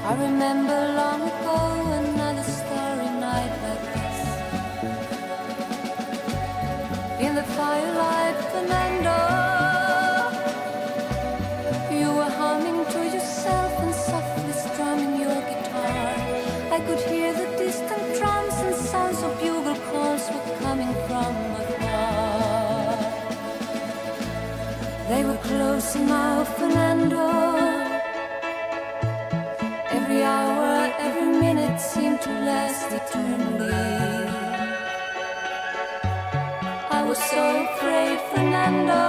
I remember long ago another starry night like this. In the firelight, Fernando, you were humming to yourself and softly strumming your guitar. I could hear the distant drums and sounds of bugle calls were coming from afar. They were close now, Fernando. Every hour, every minute seemed to last eternally. I was so afraid, Fernando.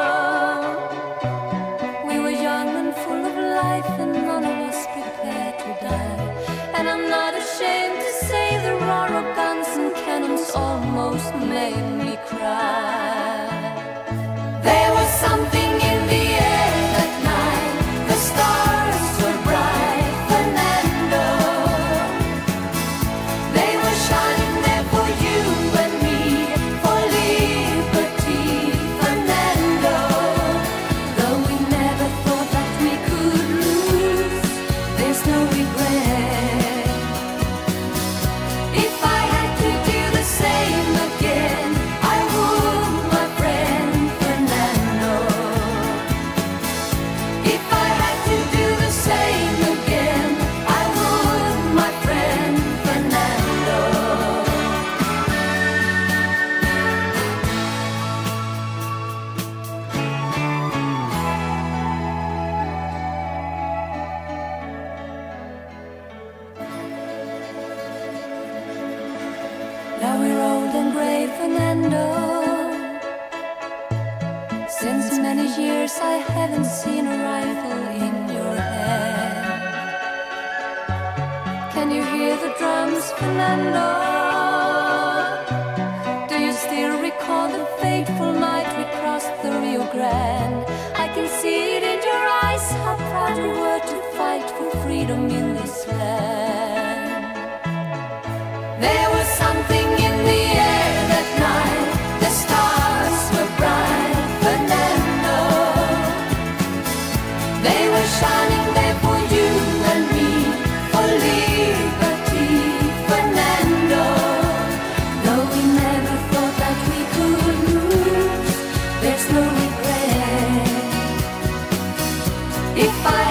We were young and full of life, and none of us prepared to die. And I'm not ashamed to say the roar of guns and cannons almost made me cry. There was something in the air that night. The stars were bright, Fernando. They were shining there for you and me, for liberty, Fernando. Though we never thought that we could lose, there's no regret. If I had to do the same again, I would, my friend Fernando. If I had to do the same again, I would, my friend Fernando. Now we're old and gray, Fernando. Since many years I haven't seen a rifle in your hand. Can you hear the drums, Fernando? Do you still recall the fateful night we crossed the Rio Grande? I can see it in your eyes, how proud you were to fight for freedom in this land. There was something in the air that night. The stars were bright, Fernando. They were shining there for you and me, for liberty, Fernando. Though we never thought that we could lose, there's no regret. If I